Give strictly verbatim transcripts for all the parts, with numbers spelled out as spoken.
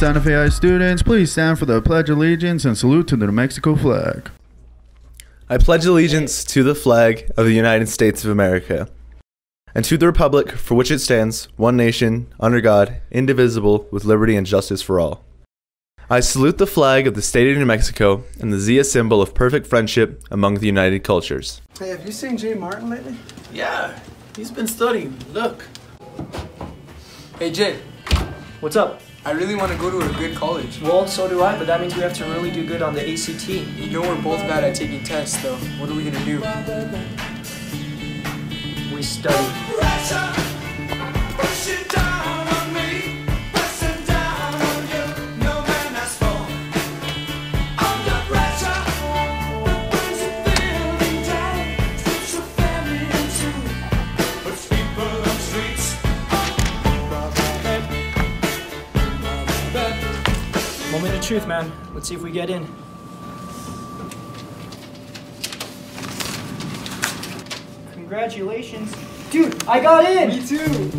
Santa Fe High students, please stand for the Pledge of Allegiance and salute to the New Mexico flag. I pledge allegiance to the flag of the United States of America and to the republic for which it stands, one nation, under God, indivisible, with liberty and justice for all. I salute the flag of the state of New Mexico and the Zia symbol of perfect friendship among the united cultures. Hey, have you seen Jay Martin lately? Yeah, he's been studying. Look. Hey, Jay. What's up? I really want to go to a good college. Well, so do I, but that means we have to really do good on the A C T. You know we're both bad at taking tests, though. What are we going to do? We study. Moment of truth, man. Let's see if we get in. Congratulations. Dude, I got in! Me too!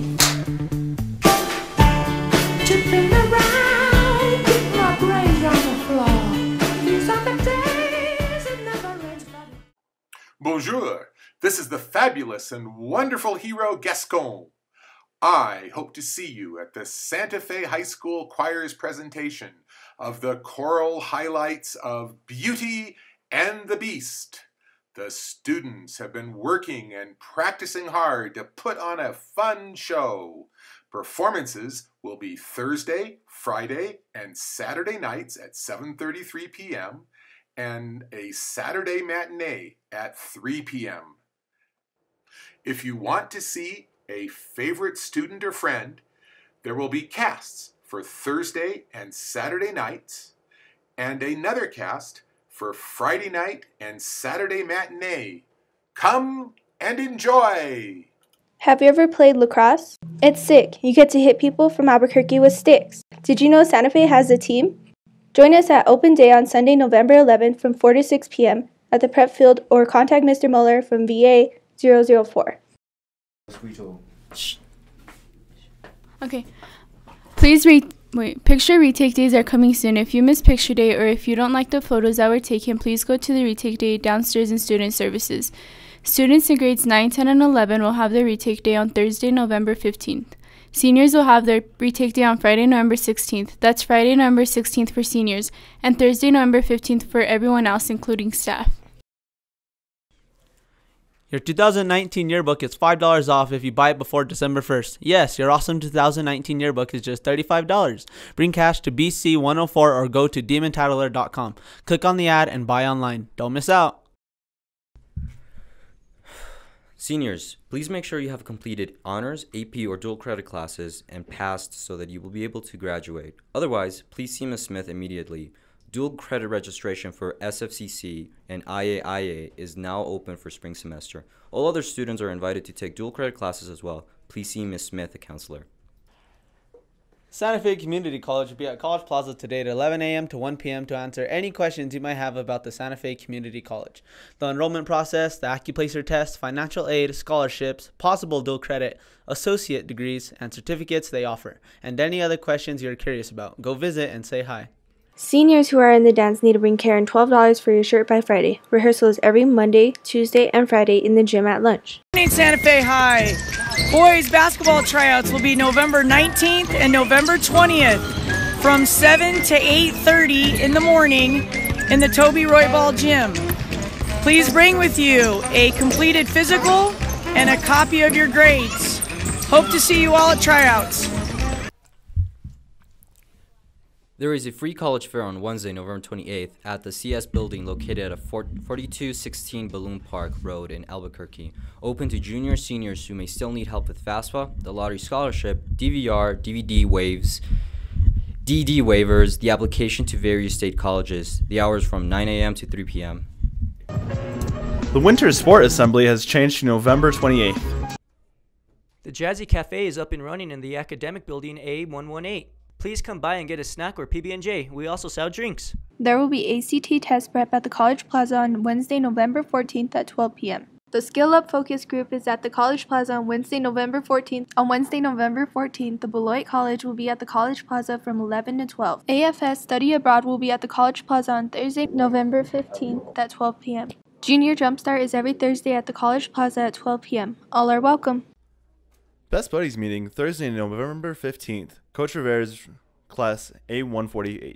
Tripping around, keep my brains on the floor. These are the days it never ends. Bonjour, this is the fabulous and wonderful hero Gascon. I hope to see you at the Santa Fe High School Choir's presentation of the choral highlights of Beauty and the Beast. The students have been working and practicing hard to put on a fun show. Performances will be Thursday, Friday, and Saturday nights at seven thirty-three p m and a Saturday matinee at three p m If you want to see a favorite student or friend, there will be casts for Thursday and Saturday nights, and another cast for Friday night and Saturday matinee. Come and enjoy! Have you ever played lacrosse? It's sick. You get to hit people from Albuquerque with sticks. Did you know Santa Fe has a team? Join us at Open Day on Sunday, November eleventh from four to six p m at the prep field, or contact Mister Muller from V A zero zero four. Okay. Please read. Wait, picture retake days are coming soon. If you miss picture day or if you don't like the photos that were taken, please go to the retake day downstairs in student services. Students in grades nine, ten, and eleven will have their retake day on Thursday, November fifteenth. Seniors will have their retake day on Friday, November sixteenth. That's Friday, November sixteenth for seniors, and Thursday, November fifteenth for everyone else, including staff. Your two thousand nineteen yearbook is five dollars off if you buy it before December first. Yes, your awesome two thousand nineteen yearbook is just thirty-five dollars. Bring cash to B C one oh four or go to demon titler dot com. Click on the ad and buy online. Don't miss out. Seniors, please make sure you have completed honors, A P, or dual credit classes and passed so that you will be able to graduate. Otherwise, please see Miz Smith immediately. Dual credit registration for S F C C and I A I A is now open for spring semester. All other students are invited to take dual credit classes as well. Please see Miz Smith, a counselor. Santa Fe Community College will be at College Plaza today at eleven a m to one p m to answer any questions you might have about the Santa Fe Community College. The enrollment process, the AccuPlacer test, financial aid, scholarships, possible dual credit, associate degrees, and certificates they offer, and any other questions you're curious about. Go visit and say hi. Seniors who are in the dance need to bring Karen twelve dollars for your shirt by Friday. Rehearsal is every Monday, Tuesday, and Friday in the gym at lunch. Santa Fe High. Boys basketball tryouts will be November nineteenth and November twentieth from seven to eight thirty in the morning in the Toby Roybal Gym. Please bring with you a completed physical and a copy of your grades. Hope to see you all at tryouts. There is a free college fair on Wednesday, November twenty-eighth at the C S building located at forty-two sixteen Balloon Park Road in Albuquerque. Open to junior seniors who may still need help with FAFSA, the lottery scholarship, D V R, D V D waves, D D waivers, the application to various state colleges. The hours from nine a m to three p m The Winter Sport Assembly has changed to November twenty-eighth. The Jazzy Cafe is up and running in the academic building A one eighteen. Please come by and get a snack or P B and J. We also sell drinks. There will be A C T test prep at the College Plaza on Wednesday, November fourteenth at twelve p m The Skill Up Focus Group is at the College Plaza on Wednesday, November fourteenth. On Wednesday, November fourteenth, the Beloit College will be at the College Plaza from eleven to twelve. A F S Study Abroad will be at the College Plaza on Thursday, November fifteenth at twelve p m Junior Jumpstart is every Thursday at the College Plaza at twelve p m All are welcome. Best Buddies meeting Thursday, November fifteenth. Coach Rivera's class A one forty-eight.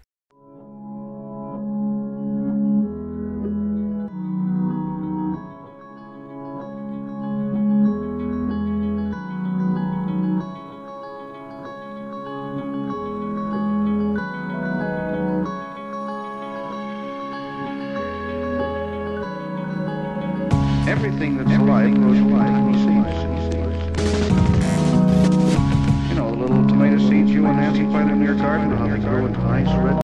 Everything that's alive goes alive with seeds. You know, the little tomato seeds you and Nancy planted in your garden, how they grow into nice red